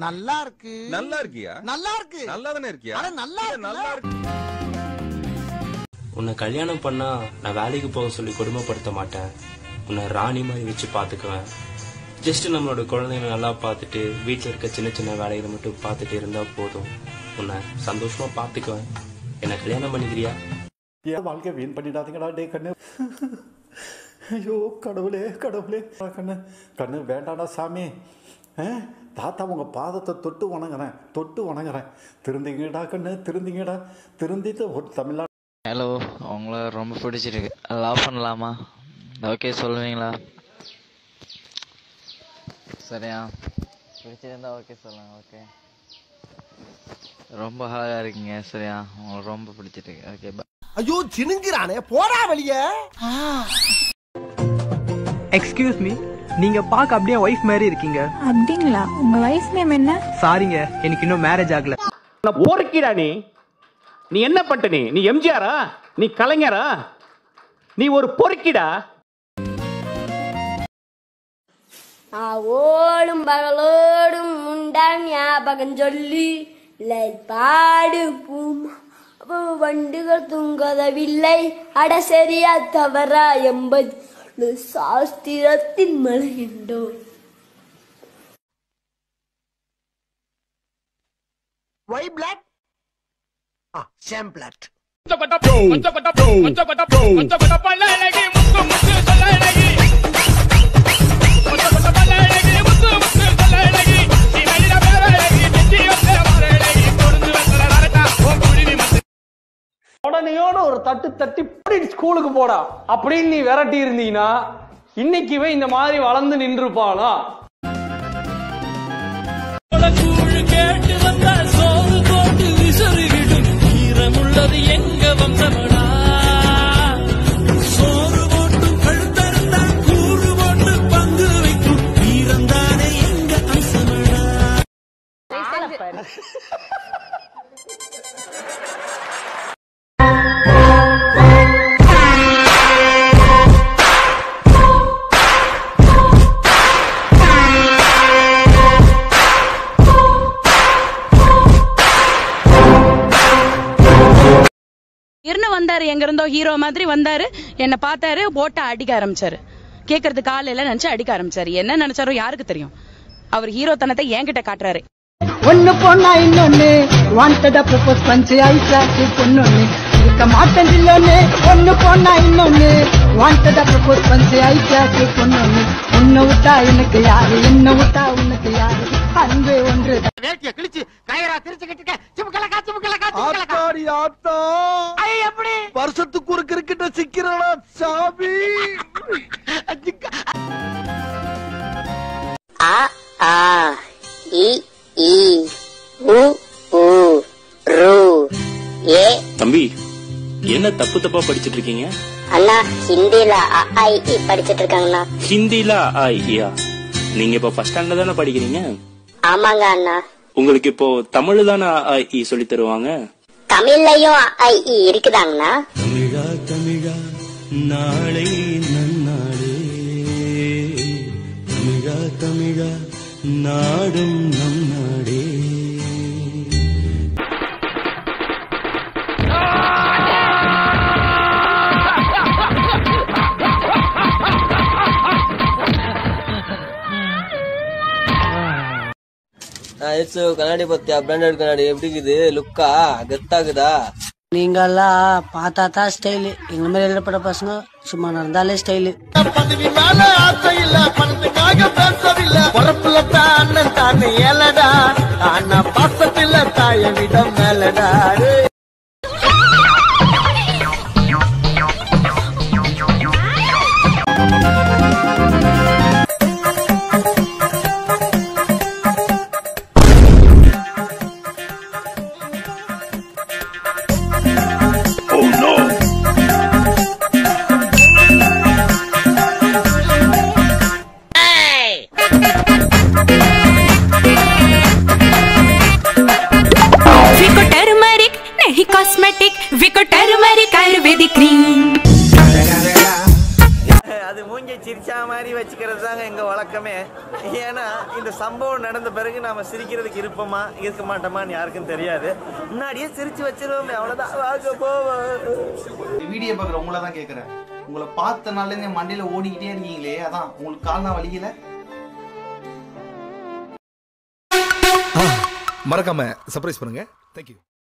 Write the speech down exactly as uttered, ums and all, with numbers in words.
நல்லா இருக்கு. நல்லா இருக்கியா? நல்லா இருக்கு. நல்லா தானே இருக்கியா? அட நல்லா நல்லா இருக்கு. உன்னை கல்யாணம் பண்ணா நான் வேலைக்கு போக சொல்லி கொடுமைப்படுத்த மாட்டேன். உன்னை ராணி மாதிரி வச்சு பாத்துக்குவேன். ஜஸ்ட் நம்மளோட குழந்தைங்களை நல்லா பார்த்துட்டு வீட்டில் இருக்க சின்ன சின்ன வேலைகளை மட்டும் பார்த்துட்டு இருந்தா போதும். உன்னை சந்தோஷமா பாத்துக்குவேன். என்ன கல்யாணம் பண்ணிக்கிறியா? ஏன் வாழ்க்கை வீண் பண்ணிடாதீங்கடா டே கண்ணு. ஐயோ கடவுளே கடவுளே கண்ணு கண்ணு வேண்டாடா சாமி. தாத்தா உங்கள் பாதத்தை தொட்டு வணங்குறேன் தொட்டு வணங்குறேன். திருந்திங்கடா கண்ணு திருந்திங்கடா. திருந்திட்டு ஒரு தமிழ்நாடு. ஹலோ, உங்களை ரொம்ப பிடிச்சிருக்கு. லவ் பண்ணலாமா? ஓகே சொல்லுவீங்களா? சரியா, பிடிச்சிருந்தா ஓகே சொல்லுங்க. ஓகே, ரொம்ப அழகா இருக்கீங்க. சரியா, உங்களுக்கு ரொம்ப பிடிச்சிருக்கு. Okay bye. ஐயோ சினுங்கிறானே போடா வெளியே. எக்ஸ்கியூஸ் மீ, நீங்க பாக்க அப்படியே வைஃப் மாதிரி இருக்கீங்க. அப்படிங்களா? உங்க வைஃப் நேம் என்ன? சாரிங்க, எனக்கு இன்னும் மேரேஜ் ஆகல. போர்க்கிடா நீ. நீ என்ன பண்ணிட்ட? நீ நீ எம்ஜிஆரா? நீ கலைஞரா? நீ ஒரு பொறுக்கிடா. ஓடும் பகலோடும் உண்டான் ஞாபகம் சொல்லி பாடு பூமா வண்டுகள் தூங்கதவில்லை. அட சரியா தவறா என்பது சாஸ்திரத்தின் மலையுண்டோ. Why black same black. உடனேயோட ஒரு தட்டு தட்டி ஸ்கூலுக்கு போடா அப்படின்னு நீ விரட்டி இருந்தீங்கன்னா இன்னைக்கு இந்த மாதிரி வளர்ந்து நின்றுப்பானா? வந்தாரு, எங்க இருந்தோ ஹீரோ மாதிரி வந்தாரு. என்ன பார்த்தாரு, போட்ட அடிக்க ஆரம்பிச்சாரு. கேக்குறது காலையில நினைச்சு அடிக்க ஆரம்பிச்சாரு. என்ன நினைச்சாரோ யாருக்கு தெரியும். அவர் ஹீரோ தனத்தை என்கிட்ட காட்டுறாரு. ஒன்னு பொண்ணா இன்னொன்னு வாண்டடா ப்ரோபோஸ் பண்ணி ஐசாக்கு பொண்ணொன்னு இருக்க மாட்டேன் இல்லொன்னு. ஒன்னு பொண்ணா இன்னொன்னு வாண்டடா ப்ரோபோஸ் பண்ணி ஐசாக்கு பொண்ணொன்னு. உன்னை விட்டா எனக்கு யாரு, என்ன விட்டா உனக்கு யாரு? அன்பு ஒன்று. வேட்டிய கிழிச்சு கயரா திருச்சு கட்டிக்க. சிமுக்கல காச்சு முக்கல காச்சு ஆத்தாடி ஆத்தா. ஐ எப்படி வருஷத்துக்கு ஒரு கிரிக்கெட்ட சிக்கிறடா சாமி. ஆ ஆ இ ஈ உ ஊ ரு ஏ. தம்பி, என்ன தப்பு தப்பா படிச்சிட்டு இருக்கீங்க? அண்ணா ஹிந்தில அ ஆ இ ஈ படிச்சிட்டு இருக்காங்கண்ணா. ஹிந்தில ஆ இ. நீங்க இப்ப ஃபர்ஸ்ட் ஸ்டாண்டர்ட் தானே படிக்கிறீங்க? ஆமாங்க அண்ணா. உங்களுக்கு இப்போ தமிழ் தானே ஆ இ சொல்லி தருவாங்க? தமிழ்லயும் அ ஆ இ இருக்குதாங்கண்ணா. தமிழா தமிழா நாளை நன்னாளே, தமிழா தமிழா நாடும் நம் நாடே. கண்ணாடி பத்தியா? பிராண்டட் கண்ணாடி எப்படி இருக்குது? லுக்கா கெத்தாக்குதா? நீங்கெல்லாம் பார்த்தா தான் ஸ்டைலு. எங்க மாதிரி எழுதப்பட்ட பசங்க சும்மா நடந்தாலே ஸ்டைலு. பதவி மேல ஆசை இல்ல, பணத்துக்காக பேசவில்லை. பொறப்புல தான் அண்ணன் தானே ஏலடா. ஆனா பாசத்தில தாய விட மேலடா. அது மூஞ்சி சிரிச்சா மாதிரி மாதிரி வச்சுக்கிறது தாங்க எங்க வழக்கமே. ஏன்னா இந்த சம்பவம் நடந்த பிறகு நாம சிரிக்கிறதுக்கு இருப்போமா இருக்க மாட்டோமான்னு யாருக்கும் தெரியாது. முன்னாடியே சிரிச்சு வச்சிருவோமே, அவ்வளவுதான். வாங்க போவோம். வீடியோ பார்க்குற உங்களை தான் கேட்குறேன். உங்களை பார்த்த நாள்ல மண்டையில ஓடிக்கிட்டே இருக்கீங்களே, அதான் உங்களுக்கு கால்னா வலிக்கல? மறக்காம சர்ப்ரைஸ் பண்ணுங்க. தேங்க்யூ.